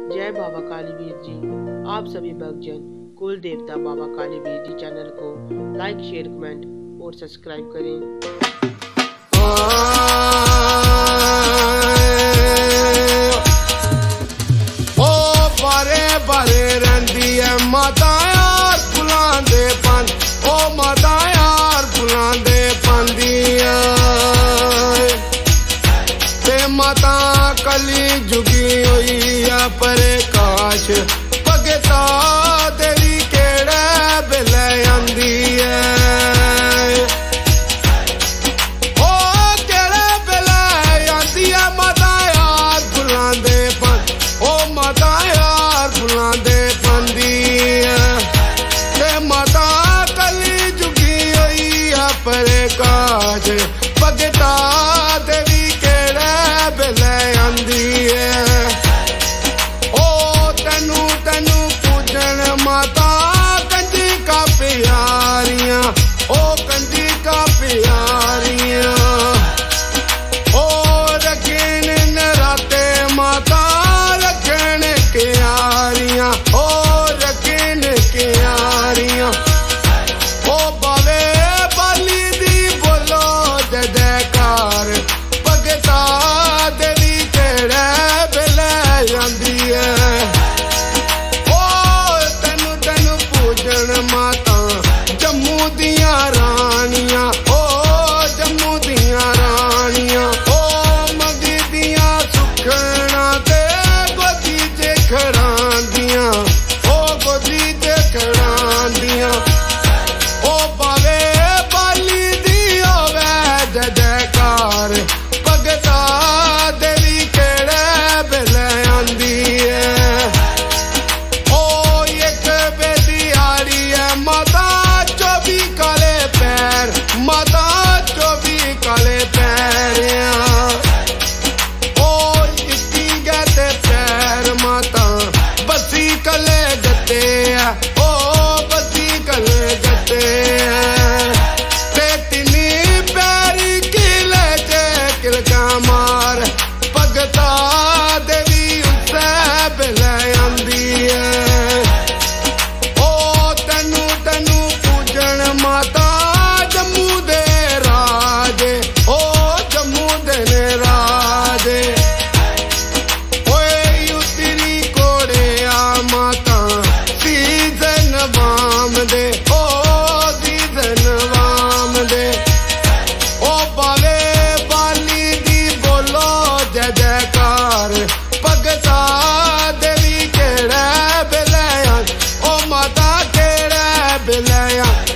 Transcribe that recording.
जय बाबा कालीवीर जी। आप सभी भक्तजन कुल देवता बाबा कालीवीर जी चैनल को लाइक, शेयर, कमेंट और सब्सक्राइब करें। ओ बारे बारे रंदी है माता यार फुलांदे पन, ओ माता यार फुलांदे पंदिया ते माता कली जुगी हुई है प्रकाश भगता तेरी केड़े बेले आंदी है। ओ केड़े बेले आंदी है माता यार फुलांदे पन, ओ माता यार फुलांदे पंदी है ते माता कली जुगी हुई है प्रकाश भगता तेरी केड़े बेले आंदी है। ओ तेनू तेनू पूजन माता कंजी का प्यारियां, ओ कंजी का प्यारियां, ओ रखन नराते माता रखन क्यारियां, ओ रखन क्यारियां। ओ बावे बाली दी बोलो जय जयकार भगता देवी केड़े बेले आंदी है। ओ तेनू तेनू पूजन माता जम्मू दियां रानियां, ओ जम्मू दियां रानियां, ओ मंगी दियां सुखना ते गोदी च खड़ांदियां, ओ गोदी च खड़ांदियां। ओ बावे बाली दी होवे जय जयकार भगता देवी केड़े बेले आंदी है। ओ एक बेदियारी है माता 24 काले पैर, माता 24 काले पैर। ओ इसी गते पैर माता बसी कले गते है, ओ बसी कले गते है ते तिनी पैरी किले च किलका मार भगता देवी उससे बेले आंदी है। ओ तेनू तेनू पूजन माता जम्मू दे राजे, ओ जम्मू दे ने राजे। ओए उतरी कोड़े आ माता सीजन वाम दे, ओ सीजन वाम दे। ओ बावे बाली दी बोलो जय जयकार भगता देवी केड़े बेले, ओ माता केड़े बेले।